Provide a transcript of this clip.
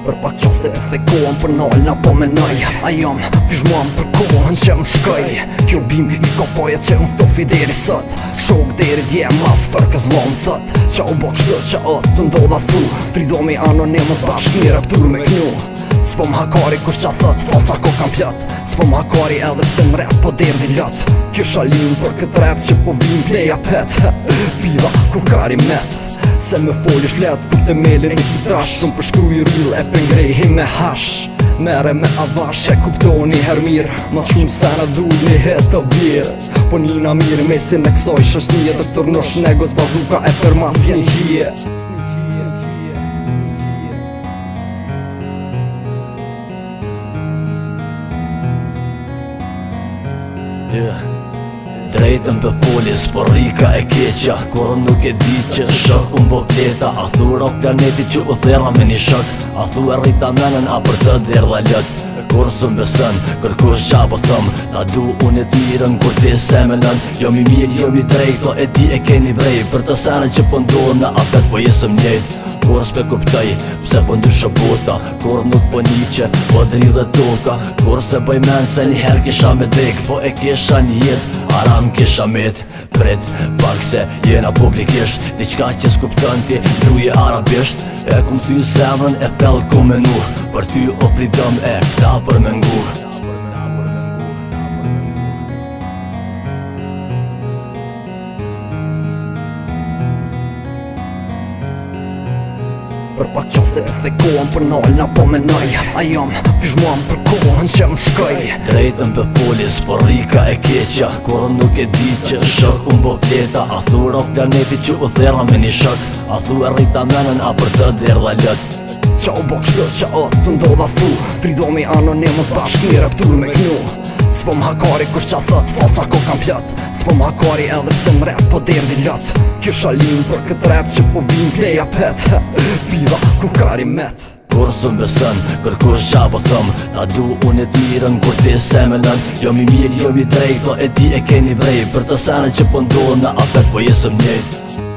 Për pak qaste dhe kohën për nalna po menoj A jam pishman për kohën që më shkoj Kjo bim i ka faja që më ftofi deri sot Shok deri dje mas fërkës lo më thot Qa u bok shtë që atë të ndodha thu Fridomi anonimës bashk një raptur me knju S'po m'hakari kush qa thot, falca ko kam pjat S'po m'hakari edhe pse m'rep po derdi lot Kjo shalin për këtë rap që po vim pleja pet Pida kur kari met Se me folish let kur të melin e kitrash Shumë përshkru i rril e pëngrejhi me hash Mere me avash e kuptoni her mirë Mas shumë se në dhudni het të bjerë Po njina mirë mesin e kësoj shëshnije Të tërnosh negos bazuka e për mas një hije Drejtën për folis, por rika e keqa Kur nuk e di që shokun bo vleta A thura planeti që u thera me një shok A thua rrita menën a për të derdha lët Kur së mbesën, kërkush qa po thëm Ta du unë e t'mirën, kur ti se me nën Jo mi mirë, jo mi drejto, e ti e keni vrej Për të sene që po ndonë, a pet po jesëm njejt Kur s'pe kuptoj, pse po ndyshë bota Kur nuk po niqe, po dridhe toka Kur se bëj men se njëherë kisha me dek Po e kisha një jet, aram kisha met Pret, pak se jena publikisht Diqka që s'kuptën ti, druje arabisht E kum thy zemrën e thell ku menu Për ty o fridëm e këta për mengu Për pak qaste dhe kohën për nalna po menoj A jam pishman për kohën që më shkoj Drejtën për folis, por rika e keqa Kur nuk e di që shokun bo vleta A thura planeti që u thera me një shok A thua rrita menën a për të derdha lët Qa u bok shtë që atë të ndodha thu Fridomi anonimës bashk një raptur me knju S'po m'hakari kush qa thot, falca ko kam pjat S'po m'hakari edhe pse m'rep po derdi lot Kjo shalin për këtë rap që po vim pleja pet Pida kur kari met Kur së mbesën, kërkush qa po thëm Ta du unë e t'mirën, kur ti se me nën Jo mi mirë, jo mi drejto, e ti e keni vrej Për të sene që po ndonë, a pet po jesëm njejt